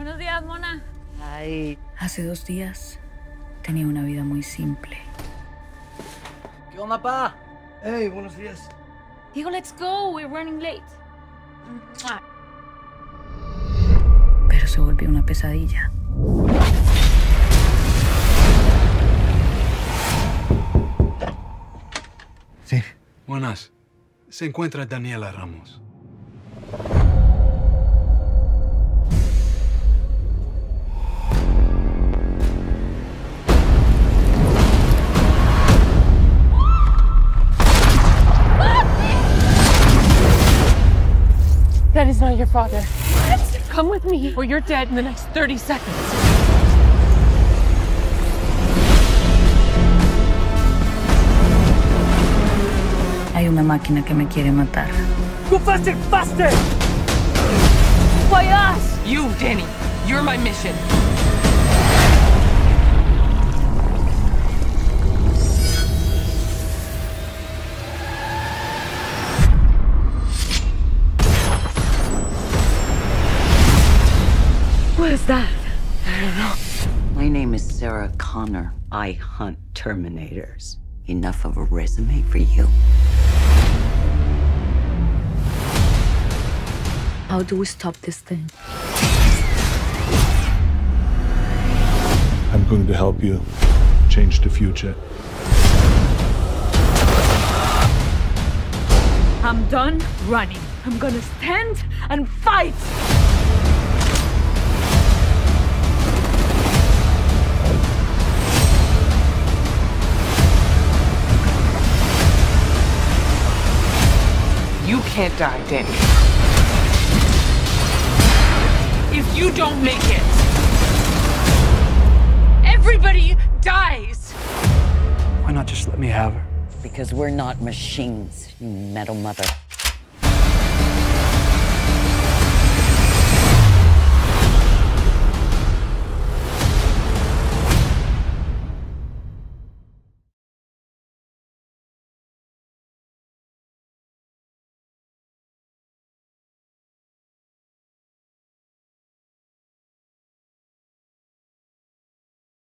Buenos días, mona. Ay. Hace 2 días tenía una vida muy simple. ¿Qué onda, pa? Hey, buenos días. Diego, let's go. We're running late. Pero se volvió una pesadilla. Sí. Buenas. Se encuentra Daniela Ramos. That is not your father. What? Come with me, or you're dead in the next 30 seconds. Hay una máquina que me quiere matar. Go faster, faster! Why us? You, Danny. You're my mission. What is that? I don't know. My name is Sarah Connor. I hunt Terminators. Enough of a resume for you. How do we stop this thing? I'm going to help you change the future. I'm done running. I'm gonna stand and fight. You can't die, Danny. If you don't make it, everybody dies. Why not just let me have her? Because we're not machines, you metal mother.